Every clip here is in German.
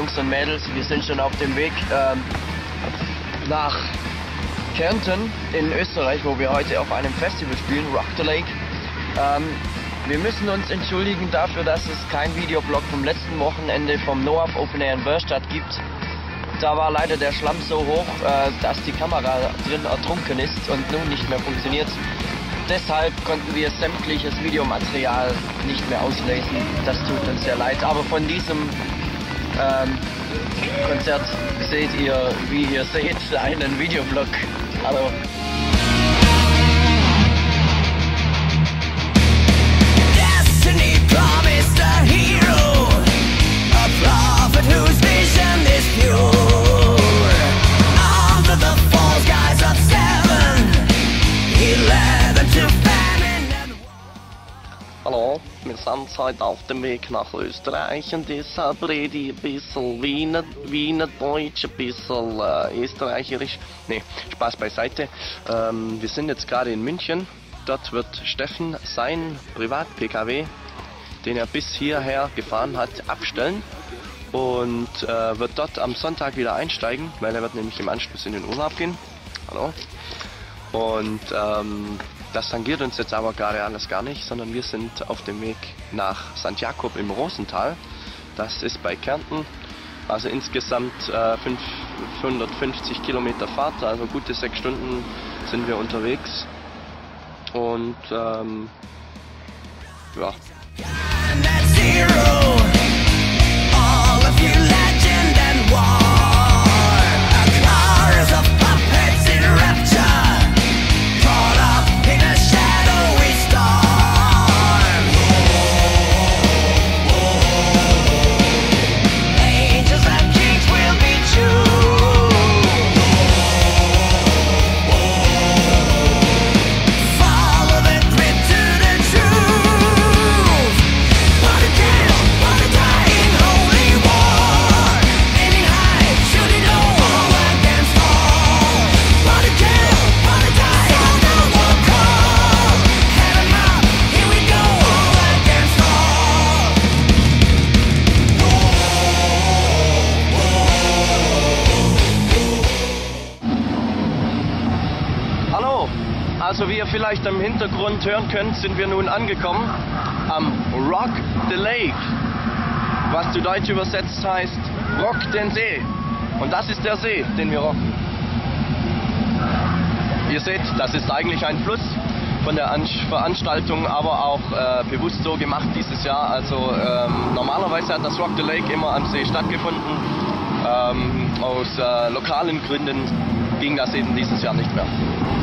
Jungs und Mädels, wir sind schon auf dem Weg nach Kärnten in Österreich, wo wir heute auf einem Festival spielen, Rock the Lake. Wir müssen uns entschuldigen dafür, dass es kein Videoblog vom letzten Wochenende vom NOAF Open Air in Börstadt gibt. Da war leider der Schlamm so hoch, dass die Kamera drin ertrunken ist und nun nicht mehr funktioniert. Deshalb konnten wir sämtliches Videomaterial nicht mehr auslesen. Das tut uns sehr leid. Aber von diesem Konzert seht ihr, wie ihr seht, einen Videoblog. Hallo. Destiny promised a hero, a prophet whose vision is pure. Under the false skies of 7, he led them to famine and war. Hallo, wir sind heute auf dem Weg nach Österreich und deshalb rede ich ein bisschen Wiener Deutsch, ein bisschen Österreicherisch. Ne, Spaß beiseite. Wir sind jetzt gerade in München. Dort wird Steffen sein Privat-PKW, den er bis hierher gefahren hat, abstellen und wird dort am Sonntag wieder einsteigen, weil er wird nämlich im Anschluss in den Urlaub gehen. Hallo. Und das tangiert uns jetzt aber gerade alles gar nicht, sondern wir sind auf dem Weg nach St. Jakob im Rosental. Das ist bei Kärnten, also insgesamt 550 Kilometer Fahrt, also gute 6 Stunden sind wir unterwegs. Und ja. Also wie ihr vielleicht im Hintergrund hören könnt, sind wir nun angekommen am Rock the Lake, was zu Deutsch übersetzt heißt Rock den See. Und das ist der See, den wir rocken. Ihr seht, das ist eigentlich ein Fluss von der Veranstaltung, aber auch bewusst so gemacht dieses Jahr. Also normalerweise hat das Rock the Lake immer am See stattgefunden. Aus lokalen Gründen ging das eben dieses Jahr nicht mehr.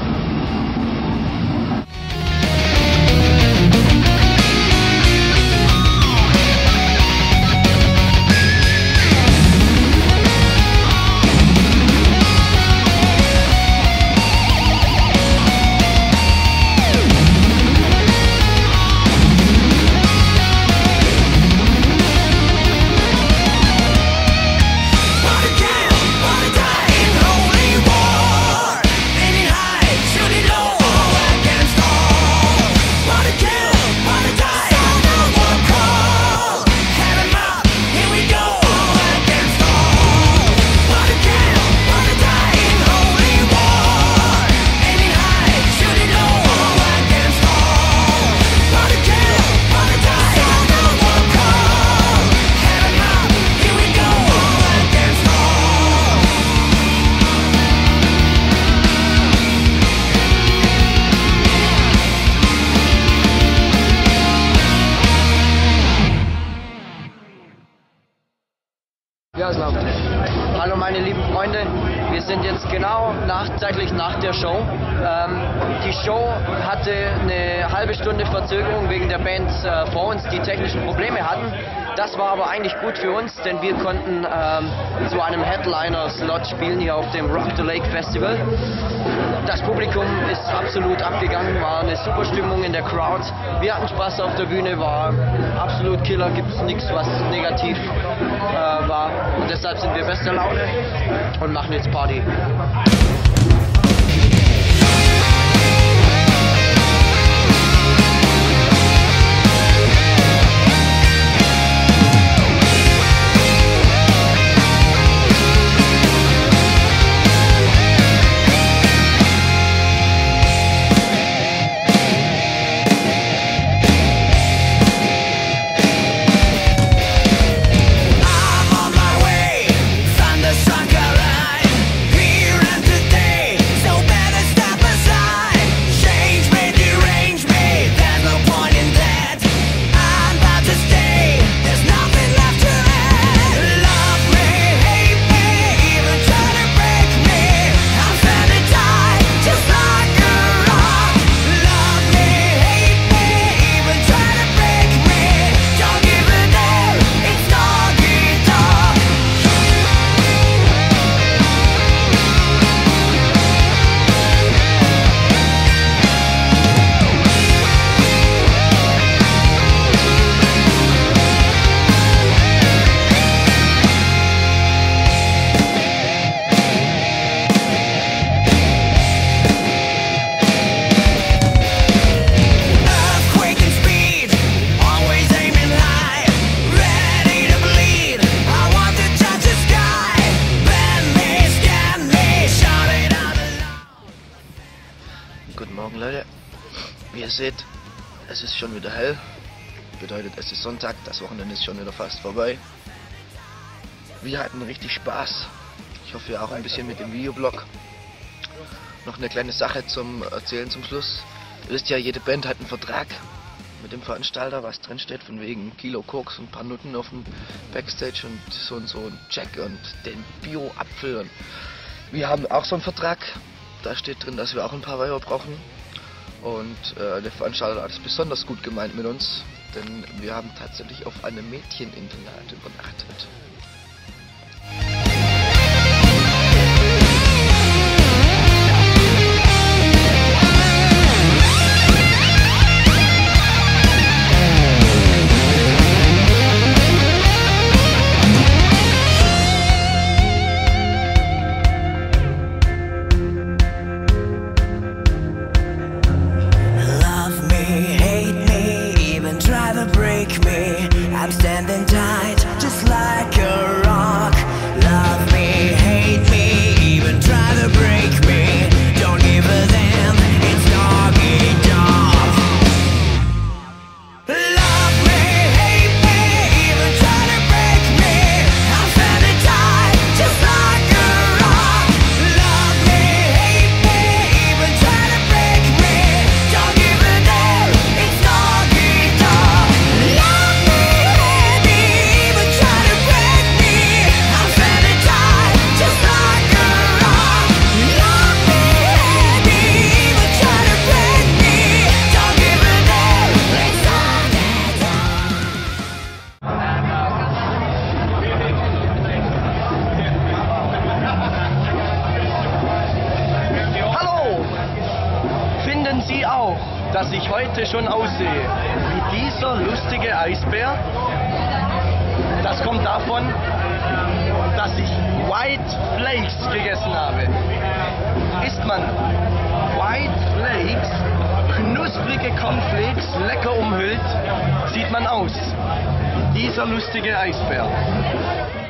Hallo meine lieben Freunde, wir sind jetzt genau zeitlich nach der Show. Die Show hatte eine halbe Stunde Verzögerung wegen der Band vor uns, die technische Probleme hatten. Das war aber eigentlich gut für uns, denn wir konnten zu einem Headliner-Slot spielen hier auf dem Rock the Lake Festival. Das Publikum ist absolut abgegangen, war eine super Stimmung in der Crowd. Wir hatten Spaß auf der Bühne, war absolut Killer, gibt es nichts, was negativ war. Und deshalb sind wir bester Laune und machen jetzt Party. Wie ihr seht, es ist schon wieder hell. Bedeutet, es ist Sonntag, das Wochenende ist schon wieder fast vorbei. Wir hatten richtig Spaß. Ich hoffe, ihr auch ein bisschen mit dem Videoblog. Noch eine kleine Sache zum Erzählen zum Schluss. Ihr wisst ja, jede Band hat einen Vertrag mit dem Veranstalter, was drin steht, von wegen Kilo Koks und ein paar Nutten auf dem Backstage und so ein Check und den Bio-Apfel. Und wir haben auch so einen Vertrag. Da steht drin, dass wir auch ein paar Weiber brauchen. Und der Veranstalter hat es besonders gut gemeint mit uns, denn wir haben tatsächlich auf einem Mädcheninternat übernachtet. I'm standing tight, just like a rock. Love me, hate me, even try to break me. Don't give a damn, it's doggy dog. Love me, hate me, even try to break me. I'm standing tight, just like a rock. Love me, hate me, even try to break me. Don't give a damn, it's doggy dog. Love me. Sie auch, dass ich heute schon aussehe wie dieser lustige Eisbär? Das kommt davon, dass ich White Flakes gegessen habe. Isst man White Flakes, knusprige Cornflakes, lecker umhüllt, sieht man aus wie dieser lustige Eisbär.